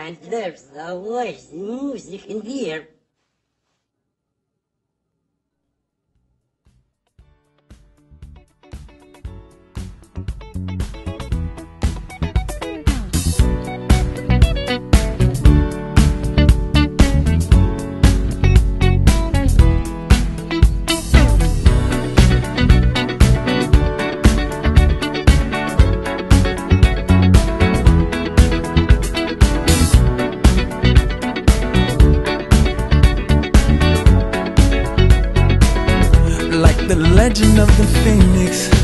and there's the worst music in here. The legend of the phoenix,